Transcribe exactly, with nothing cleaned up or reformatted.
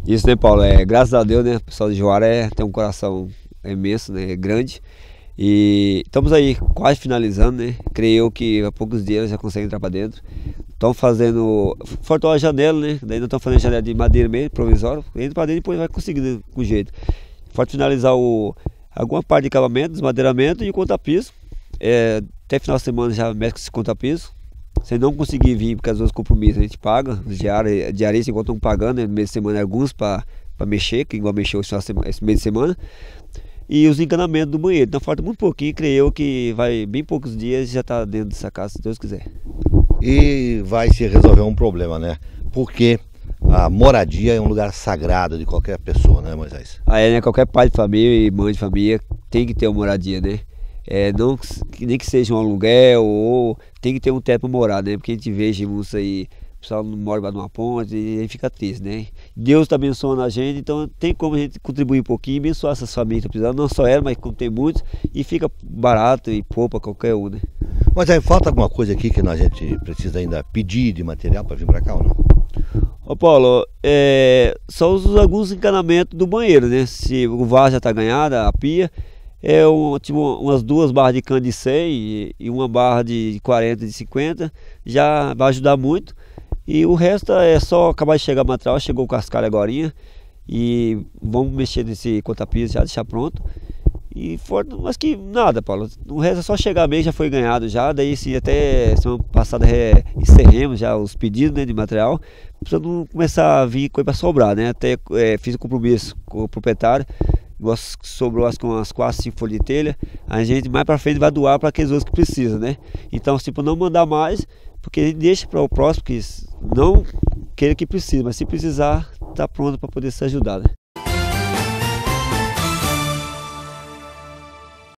Isso, né, Paulo? É, graças a Deus, né? O pessoal de Juara é, tem um coração imenso, né? Grande. E estamos aí quase finalizando, né? Creio que há poucos dias já consegue entrar para dentro. Estão fazendo. Faltou a janela, né? Daí não estão fazendo janela de madeira mesmo, provisório. Entra para dentro e depois vai conseguindo com jeito. Falta finalizar o, alguma parte de acabamento, desmadeiramento e o conta-piso. É, até final de semana já mexe com esse conta-piso. Se não conseguir vir, porque às vezes compromissos a gente paga, os diários, diaristas enquanto estão pagando, né, no mês de semana alguns para mexer, que igual mexeu esse, esse mês de semana. E os encanamentos do banheiro. Então falta muito pouquinho, creio eu que vai bem poucos dias e já está dentro dessa casa, se Deus quiser. E vai se resolver um problema, né? Porque a moradia é um lugar sagrado de qualquer pessoa, né, Moisés? Aí, né, qualquer pai de família e mãe de família tem que ter uma moradia, né? É, não, nem que seja um aluguel, ou tem que ter um teto para morar, né? Porque a gente vê muitos aí, o pessoal não mora debaixo de uma ponte e aí fica triste, né? Deus está abençoando a gente, então tem como a gente contribuir um pouquinho, abençoar essas famílias que precisam, não só ela, mas como tem muitos, e fica barato e poupa qualquer um, né? Mas aí falta alguma coisa aqui que a gente precisa ainda pedir de material para vir para cá ou não? Ô Paulo, é, só os, alguns encanamentos do banheiro, né? Se o vaso já está ganhado, a pia. É um, tipo, umas duas barras de cano de cem e, e uma barra de quarenta, de cinquenta, já vai ajudar muito. E o resto é só acabar de chegar material, chegou o cascalho agora. E vamos mexer nesse conta-piso, já deixar pronto. E for, mas que nada, Paulo. O resto é só chegar mesmo, já foi ganhado já. Daí se até semana passada é, encerremos já os pedidos, né, de material. Precisa não começar a vir coisa para sobrar, né? Até é, fiz o compromisso com o proprietário. Sobrou as, com as quatro, cinco folhas de telha, a gente mais para frente vai doar para aqueles outros que precisam, né? Então, tipo, não mandar mais, porque a gente deixa para o próximo que não queira que precise, mas se precisar, tá pronto para poder ser ajudado, né?